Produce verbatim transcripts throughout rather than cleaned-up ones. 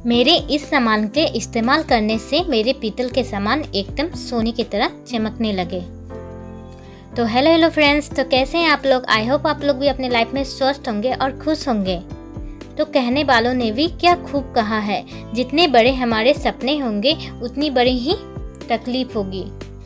मेरे इस सामान के इस्तेमाल करने से मेरे पीतल के सामान एकदम सोने की तरह चमकने लगे। तो हेलो हेलो फ्रेंड्स, तो कैसे हैं आप लोग। आई होप आप लोग भी अपने लाइफ में स्वस्थ होंगे और खुश होंगे। तो कहने वालों ने भी क्या खूब कहा है, जितने बड़े हमारे सपने होंगे उतनी बड़ी ही तकलीफ होगी,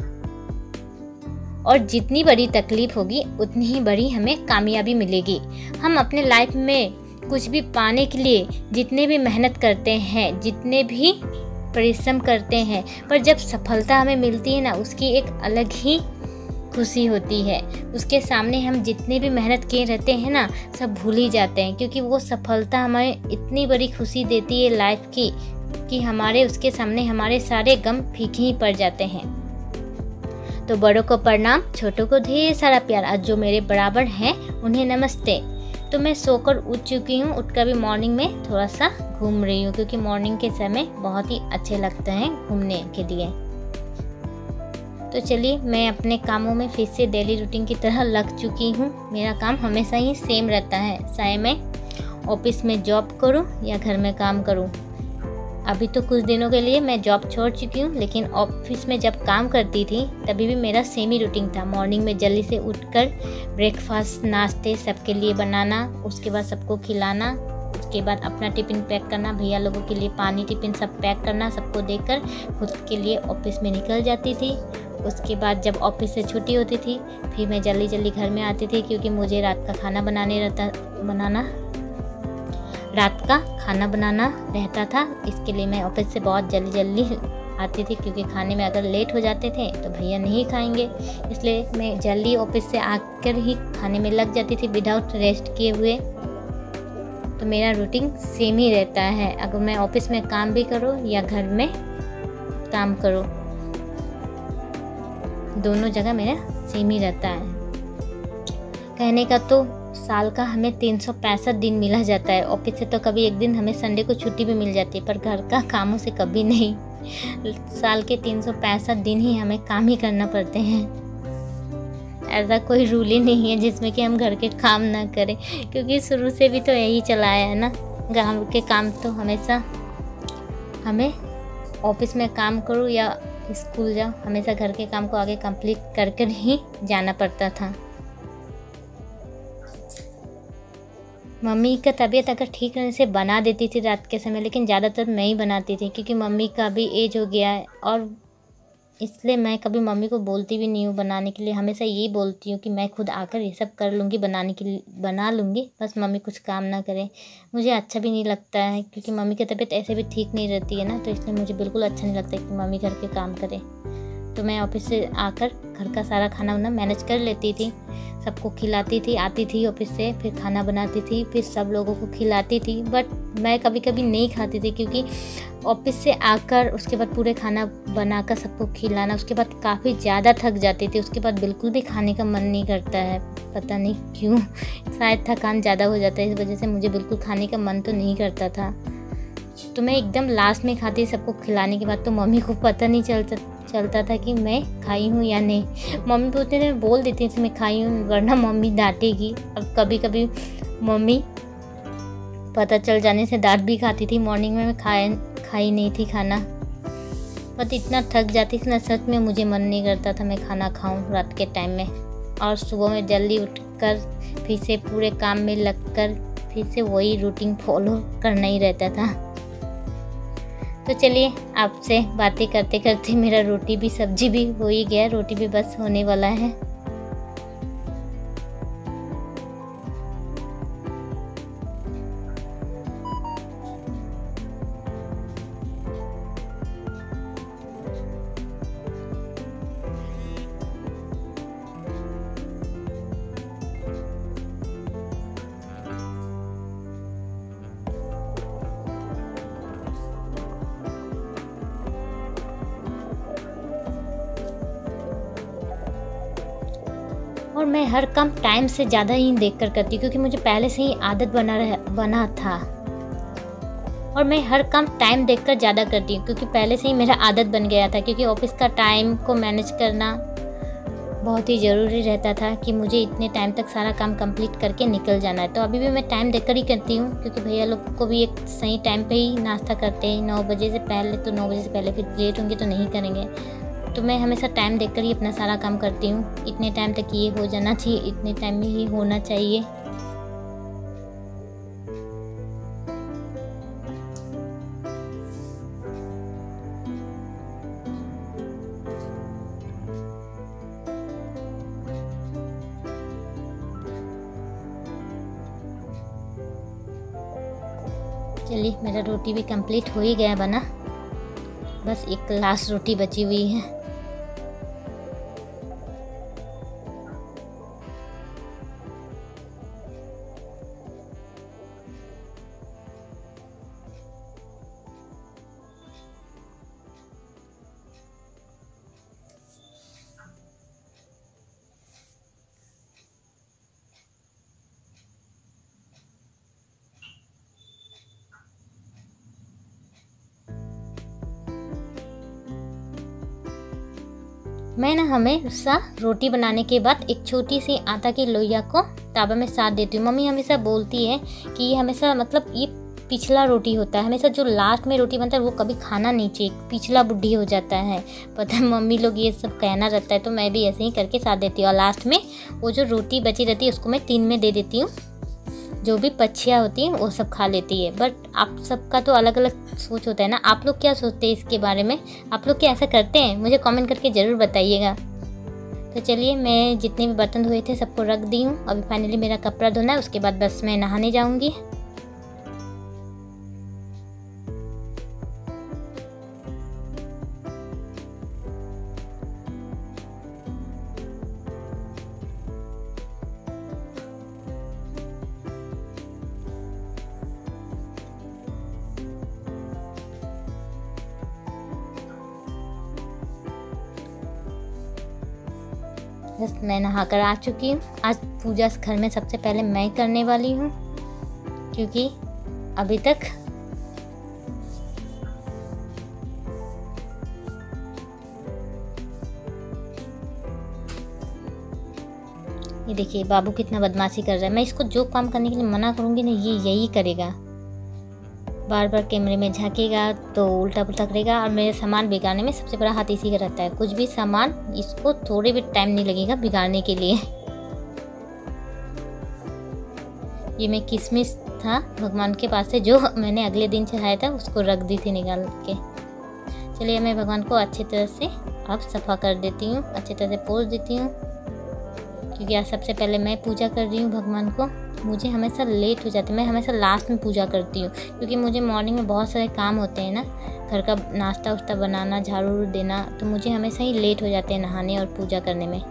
और जितनी बड़ी तकलीफ होगी उतनी ही बड़ी हमें कामयाबी मिलेगी। हम अपने लाइफ में कुछ भी पाने के लिए जितने भी मेहनत करते हैं, जितने भी परिश्रम करते हैं, पर जब सफलता हमें मिलती है ना, उसकी एक अलग ही खुशी होती है। उसके सामने हम जितने भी मेहनत किए रहते हैं ना, सब भूल ही जाते हैं, क्योंकि वो सफलता हमें इतनी बड़ी खुशी देती है लाइफ की कि हमारे उसके सामने हमारे सारे गम फीके ही पड़ जाते हैं। तो बड़ों को प्रणाम, छोटों को ढेर सारा प्यार। आज जो मेरे बराबर हैं उन्हें नमस्ते। तो मैं सोकर उठ चुकी हूँ, उठकर भी मॉर्निंग में थोड़ा सा घूम रही हूँ, क्योंकि मॉर्निंग के समय बहुत ही अच्छे लगते हैं घूमने के लिए। तो चलिए, मैं अपने कामों में फिर से डेली रूटीन की तरह लग चुकी हूँ। मेरा काम हमेशा ही सेम रहता है, चाहे मैं ऑफिस में जॉब करूँ या घर में काम करूँ। अभी तो कुछ दिनों के लिए मैं जॉब छोड़ चुकी हूँ, लेकिन ऑफिस में जब काम करती थी तभी भी मेरा सेम ही रूटीन था। मॉर्निंग में जल्दी से उठकर ब्रेकफास्ट, नाश्ते सबके लिए बनाना, उसके बाद सबको खिलाना, उसके बाद अपना टिफ़िन पैक करना, भैया लोगों के लिए पानी टिफ़िन सब पैक करना, सबको देकर खुद के लिए ऑफिस में निकल जाती थी। उसके बाद जब ऑफिस से छुट्टी होती थी फिर मैं जल्दी जल्दी घर में आती थी, क्योंकि मुझे रात का खाना बनाने रहता बनाना रात का खाना बनाना रहता था। इसके लिए मैं ऑफिस से बहुत जल्दी जल्दी आती थी, क्योंकि खाने में अगर लेट हो जाते थे तो भैया नहीं खाएंगे, इसलिए मैं जल्दी ऑफिस से आकर ही खाने में लग जाती थी विदाउट रेस्ट किए हुए। तो मेरा रूटीन सेम ही रहता है, अगर मैं ऑफिस में काम भी करूँ या घर में काम करूँ, दोनों जगह मेरा सेम ही रहता है। कहने का तो साल का हमें तीन सौ पैंसठ दिन मिला जाता है। ऑफिस से तो कभी एक दिन हमें संडे को छुट्टी भी मिल जाती है, पर घर का कामों से कभी नहीं। साल के तीन सौ पैंसठ दिन ही हमें काम ही करना पड़ते हैं। ऐसा कोई रूल ही नहीं है जिसमें कि हम घर के काम ना करें, क्योंकि शुरू से भी तो यही चलाया है ना। घर के काम तो हमेशा हमें ऑफिस में काम करूँ या स्कूल जाओ, हमेशा घर के काम को आगे कंप्लीट कर कर ही जाना पड़ता था। मम्मी का तबीयत अगर ठीक रहने से बना देती थी रात के समय, लेकिन ज़्यादातर मैं ही बनाती थी, क्योंकि मम्मी का भी एज हो गया है, और इसलिए मैं कभी मम्मी को बोलती भी नहीं हूँ बनाने के लिए। हमेशा यही बोलती हूँ कि मैं खुद आकर ये सब कर लूँगी, बनाने के लिए बना लूँगी, बस मम्मी कुछ काम ना करें। मुझे अच्छा भी नहीं लगता है, क्योंकि मम्मी की तबीयत ऐसे भी ठीक नहीं रहती है ना, तो इसलिए मुझे बिल्कुल अच्छा नहीं लगता कि मम्मी घर के काम करे। तो मैं ऑफिस से आकर घर का सारा खाना वाना मैनेज कर लेती थी, सबको खिलाती थी। आती थी ऑफिस से, फिर खाना बनाती थी, फिर सब लोगों को खिलाती थी। बट मैं कभी कभी नहीं खाती थी, क्योंकि ऑफिस से आकर उसके बाद पूरे खाना बनाकर सबको खिलाना, उसके बाद काफ़ी ज़्यादा थक जाती थी। उसके बाद बिल्कुल भी खाने का मन नहीं करता है, पता नहीं क्यों, शायद थकान ज़्यादा हो जाता है, इस वजह से मुझे बिल्कुल खाने का मन तो नहीं करता था। तो मैं एकदम लास्ट में खाती, सबको खिलाने के बाद। तो मम्मी को पता नहीं चलता चलता था कि मैं खाई हूँ या नहीं। मम्मी पूछते थे, बोल देती थी मैं खाई हूँ, वरना मम्मी डांटेगी। अब कभी कभी मम्मी पता चल जाने से डांट भी खाती थी। मॉर्निंग में मैं खाए खाई नहीं थी खाना, बट इतना थक जाती थी ना, सच में मुझे मन नहीं करता था मैं खाना खाऊं रात के टाइम में। और सुबह में जल्दी उठकर फिर से पूरे काम में लगकर फिर से वही रूटीन फॉलो करना ही रहता था। तो चलिए, आपसे बातें करते करते मेरा रोटी भी सब्जी भी हो ही गया, रोटी भी बस होने वाला है। और मैं हर काम टाइम से ज़्यादा ही देख कर करती हूँ, क्योंकि मुझे पहले से ही आदत बना रह बना था। और मैं हर काम टाइम देखकर ज़्यादा करती हूँ, क्योंकि पहले से ही मेरा आदत बन गया था। क्योंकि ऑफिस का टाइम को मैनेज करना बहुत ही ज़रूरी रहता था कि मुझे इतने टाइम तक सारा काम कंप्लीट करके निकल जाना है। तो अभी भी मैं टाइम देखकर ही करती हूँ, क्योंकि भैया लोग को भी एक सही टाइम पे ही नाश्ता करते हैं, नौ बजे से पहले। तो नौ बजे से पहले फिर लेट होंगे तो नहीं करेंगे। तो मैं हमेशा टाइम देखकर ही अपना सारा काम करती हूँ। इतने टाइम तक ये हो जाना चाहिए, इतने टाइम में ही होना चाहिए। चलिए, मेरा रोटी भी कंप्लीट हो ही गया बना, बस एक लास्ट रोटी बची हुई है। मैं ना हमेशा रोटी बनाने के बाद एक छोटी सी आटा की लोइया को तावा में साथ देती हूँ। मम्मी हमेशा बोलती है कि ये हमेशा मतलब ये पिछला रोटी होता है, हमेशा जो लास्ट में रोटी बनता है वो कभी खाना नहीं चाहिए, पिछला बुद्धि हो जाता है। पता है, मम्मी लोग ये सब कहना रहता है, तो मैं भी ऐसे ही करके साथ देती हूँ। और लास्ट में वो जो रोटी बची रहती है उसको मैं तीन में दे देती हूँ। जो भी पक्षियाँ होती हैं वो सब खा लेती है। बट आप सबका तो अलग अलग सोच होता है ना। आप लोग क्या सोचते हैं इसके बारे में? आप लोग क्या ऐसा करते हैं? मुझे कमेंट करके ज़रूर बताइएगा। तो चलिए, मैं जितने भी बर्तन धोए थे सबको रख दी हूँ। अभी फाइनली मेरा कपड़ा धोना है, उसके बाद बस मैं नहाने जाऊँगी। बस मैं नहाकर आ चुकी हूँ। आज पूजा घर में सबसे पहले मैं करने वाली हूँ, क्योंकि अभी तक ये देखिए बाबू कितना बदमाशी कर रहा है। मैं इसको जो काम करने के लिए मना करूँगी ना, ये यही करेगा। बार बार कैमरे में झांकेगा तो उल्टा पुल्टा करेगा, और मेरे सामान बिगाड़ने में सबसे बड़ा हाथ इसी का रहता है। कुछ भी सामान इसको थोड़े भी टाइम नहीं लगेगा बिगाड़ने के लिए। ये मैं किशमिश था भगवान के पास से जो मैंने अगले दिन चढ़ाया था, उसको रख दी थी निकाल के। चलिए, मैं भगवान को अच्छी तरह से अब सफ़ा कर देती हूँ, अच्छी तरह से पोंछ देती हूँ, क्योंकि आज सबसे पहले मैं पूजा कर रही हूँ भगवान को। मुझे हमेशा लेट हो जाती है, मैं हमेशा लास्ट में पूजा करती हूँ, क्योंकि मुझे मॉर्निंग में बहुत सारे काम होते हैं ना, घर का नाश्ता उश्ता बनाना, झाड़ू देना, तो मुझे हमेशा ही लेट हो जाते हैं नहाने और पूजा करने में।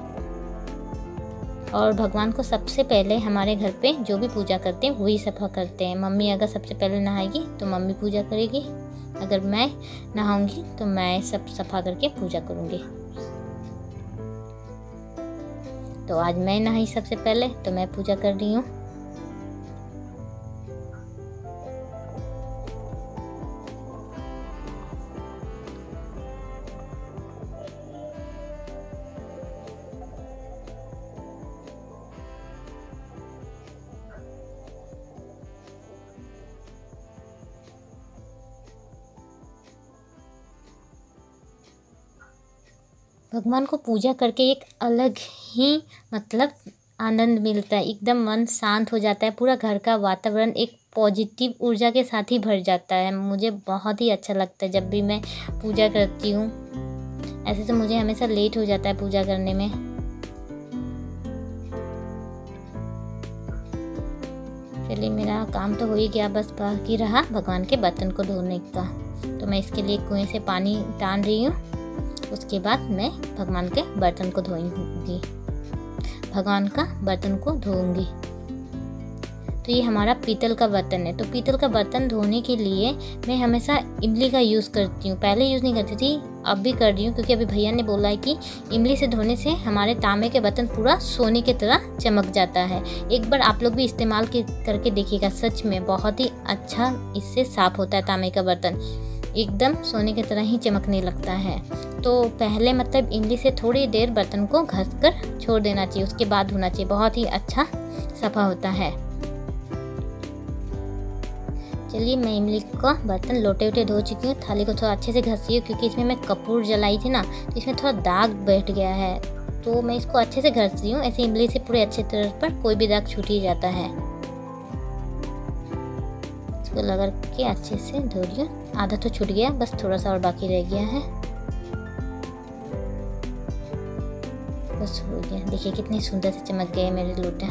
और भगवान को सबसे पहले हमारे घर पे जो भी पूजा करते हैं वही सफ़ा करते हैं। मम्मी अगर सबसे पहले नहाएगी तो मम्मी पूजा करेगी, अगर मैं नहाऊंगी तो मैं सब सफ़ा करके पूजा करूँगी। तो आज मैं नहाई सबसे पहले, तो मैं पूजा कर रही हूँ। भगवान को पूजा करके एक अलग ही मतलब आनंद मिलता है, एकदम मन शांत हो जाता है, पूरा घर का वातावरण एक पॉजिटिव ऊर्जा के साथ ही भर जाता है। मुझे बहुत ही अच्छा लगता है जब भी मैं पूजा करती हूँ। ऐसे तो मुझे हमेशा लेट हो जाता है पूजा करने में। चलिए, मेरा काम तो हो ही गया, बस बाकी रहा भगवान के बर्तन को धोने का। तो मैं इसके लिए कुएं से पानी तान रही हूँ, उसके बाद मैं भगवान के बर्तन को धोऊंगी, भगवान का बर्तन को धोऊंगी। तो ये हमारा पीतल का बर्तन है। तो पीतल का बर्तन धोने के लिए मैं हमेशा इमली का यूज़ करती हूँ। पहले यूज़ नहीं करती थी, अब भी कर रही हूँ, क्योंकि अभी भैया ने बोला है कि इमली से धोने से हमारे तांबे के बर्तन पूरा सोने की तरह चमक जाता है। एक बार आप लोग भी इस्तेमाल करके देखिएगा, सच में बहुत ही अच्छा इससे साफ़ होता है तांबे का बर्तन। एकदम सोने की तरह ही चमकने लगता है। तो पहले मतलब इमली से थोड़ी देर बर्तन को घस कर छोड़ देना चाहिए, उसके बाद धोना चाहिए, बहुत ही अच्छा सफ़ा होता है। चलिए मैं इमली का बर्तन लोटे वोटे धो चुकी हूँ, थाली को थोड़ा अच्छे से घसी हूँ क्योंकि इसमें मैं कपूर जलाई थी ना, तो इसमें थोड़ा दाग बैठ गया है, तो मैं इसको अच्छे से घसी हूँ। ऐसे इमली से पूरे अच्छे तरह पर कोई भी दाग छूट ही जाता है। इसको लगा के अच्छे से धो लिया, आधा तो छूट गया, बस थोड़ा सा और बाकी रह गया है, बस हो गया। देखिए कितनी सुंदर से चमक गए मेरे लोटा।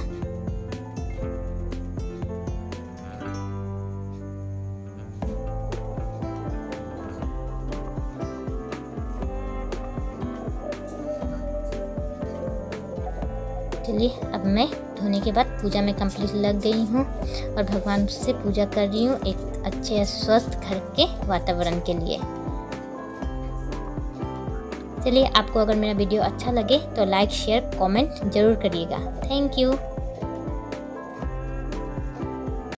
चलिए अब मैं धोने के बाद पूजा में कंप्लीट लग गई हूँ और भगवान से पूजा कर रही हूँ एक अच्छे स्वस्थ घर के वातावरण के लिए। चलिए आपको अगर मेरा वीडियो अच्छा लगे तो लाइक शेयर कमेंट ज़रूर करिएगा। Thank you.